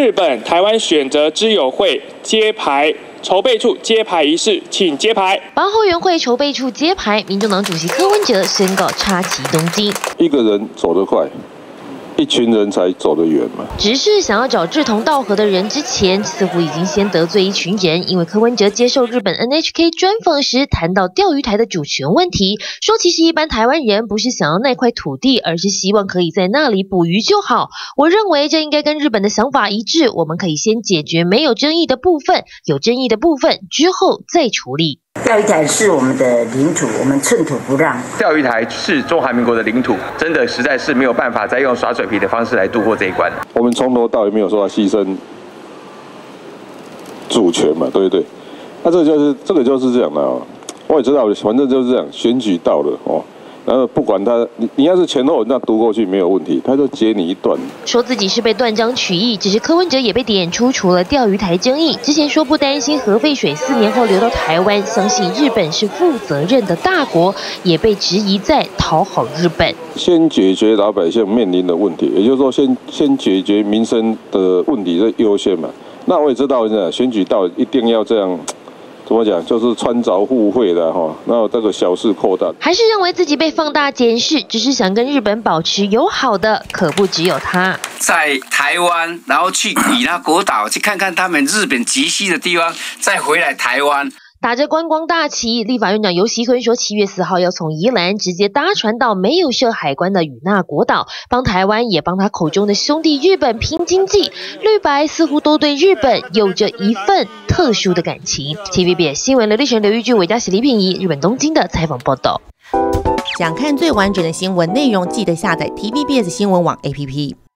日本、台湾选择之友会揭牌。 筹备处揭牌仪式，请揭牌。 帮后援会筹备处揭牌，民众党主席柯文哲宣告插旗东京。 一个人走得快，一群人才走得远嘛。 只是想要找志同道合的人之前，似乎已经先得罪一群人。因为柯文哲接受日本 NHK 专访时，谈到钓鱼台的主权问题，说其实一般台湾人不是想要那块土地，而是希望可以在那里捕鱼就好。我认为这应该跟日本的想法一致，我们可以先解决没有争议的部分，有争议的部分之后再处理。 钓鱼台是我们的领土，我们寸土不让。 钓鱼台是中华民国的领土，真的实在是没有办法再用耍嘴皮的方式来度过这一关。 我们从头到尾没有说要牺牲主权嘛，对不对？那这个就是这样的哦。我也知道，反正就是这样，选举到了哦。 然后不管他，你要是前后那读过去没有问题，他就截你一段。 说自己是被断章取义，只是柯文哲也被点出，除了钓鱼台争议，之前说不担心核废水4年后流到台湾，相信日本是负责任的大国，也被质疑在讨好日本。 先解决老百姓面临的问题，也就是说先解决民生的问题是优先嘛。那我也知道，选举到一定要这样。 怎么讲？就是穿凿附会的哈，然后这个小事扩大， 还是认为自己被放大检视，只是想跟日本保持友好的，可不只有他。 在台湾，然后去以那国岛去看看他们日本极西的地方，再回来台湾。 打着观光大旗，立法院长游锡堃说，7月4号要从宜兰直接搭船到没有设海关的与那国岛，帮台湾也帮他口中的兄弟日本拼经济。绿白似乎都对日本有着一份特殊的感情。TVBS 新闻刘立璇、刘玉俊、韦嘉喜、李品仪，日本东京的采访报道。 想看最完整的新闻内容，记得下载 TVBS 新闻网 APP。